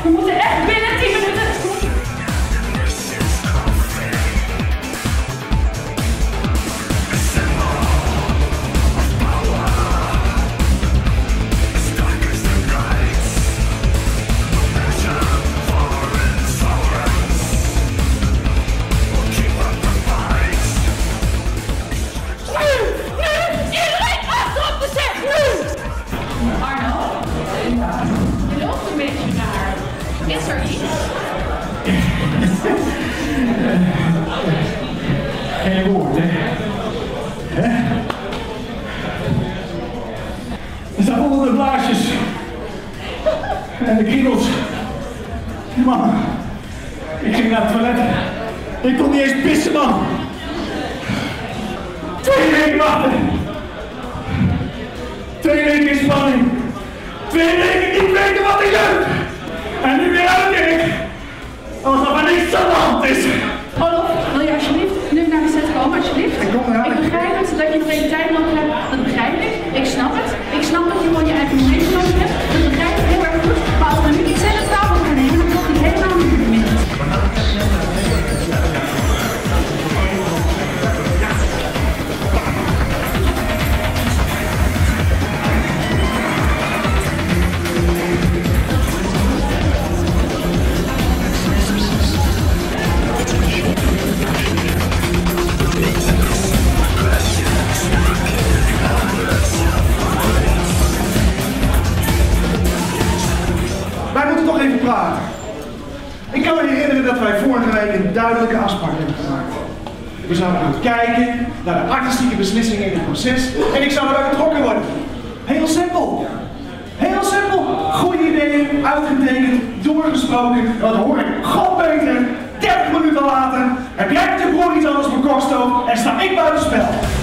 We moeten echt binnen 10 minuten. Is er iets? Geen woord, hè? Er staan onder de blaasjes. En de kriebels. Man, ik ging naar het toilet. Ik kon niet eens pissen, man. 2 weken wachten. 2 weken in spanning. 2 weken niet weten wat ik doe. En nu weer uitkijk, alsof er niks aan de hand is. Olaf, wil je alsjeblieft nu naar de set komen, alsjeblieft? Ik kom eraan. Ik begrijp het dat je geen tijd nodig hebt, dat begrijp ik. Ik snap het. Ik snap dat je gewoon je eigen momenten nodig hebt. Dat begrijp ik heel erg goed. Maar als we nu niet zelf tafel gaan nemen, dan komt het helemaal niet meer. Wij moeten toch even praten. Ik kan me herinneren dat wij vorige week een duidelijke afspraak hebben gemaakt. We zouden gaan kijken naar de artistieke beslissingen in het proces en ik zou erbij betrokken worden. Heel simpel. Heel simpel. Goede ideeën, uitgetekend, doorgesproken. Wat hoor ik? God beter. 30 minuten later heb jij met je broer iets anders bekokstoof en sta ik buiten spel.